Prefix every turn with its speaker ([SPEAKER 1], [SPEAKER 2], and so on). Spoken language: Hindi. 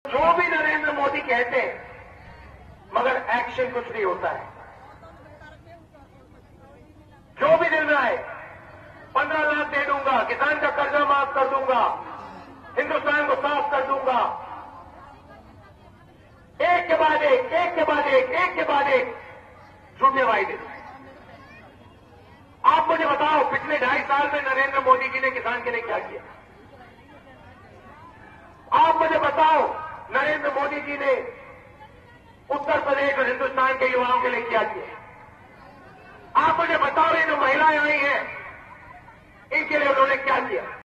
[SPEAKER 1] जो भी नरेंद्र मोदी कहते हैं, मगर एक्शन कुछ नहीं होता है। जो भी दिल में आए, 15 लाख दे दूंगा, किसान का कर्जा माफ कर दूंगा, हिंदुस्तान को साफ कर दूंगा, एक के बाद एक, एक के बाद एक, एक के बाद एक झूठे वायदे। आप मुझे बताओ, पिछले 2.5 साल में नरेंद्र मोदी जी ने किसान के लिए क्या किया? आप मुझे बताओ, नरेंद्र मोदी जी ने उत्तर प्रदेश और हिंदुस्तान के युवाओं के लिए क्या किया? आप मुझे बताओ, ये जो महिलाएं आई हैं, इनके लिए उन्होंने क्या किया?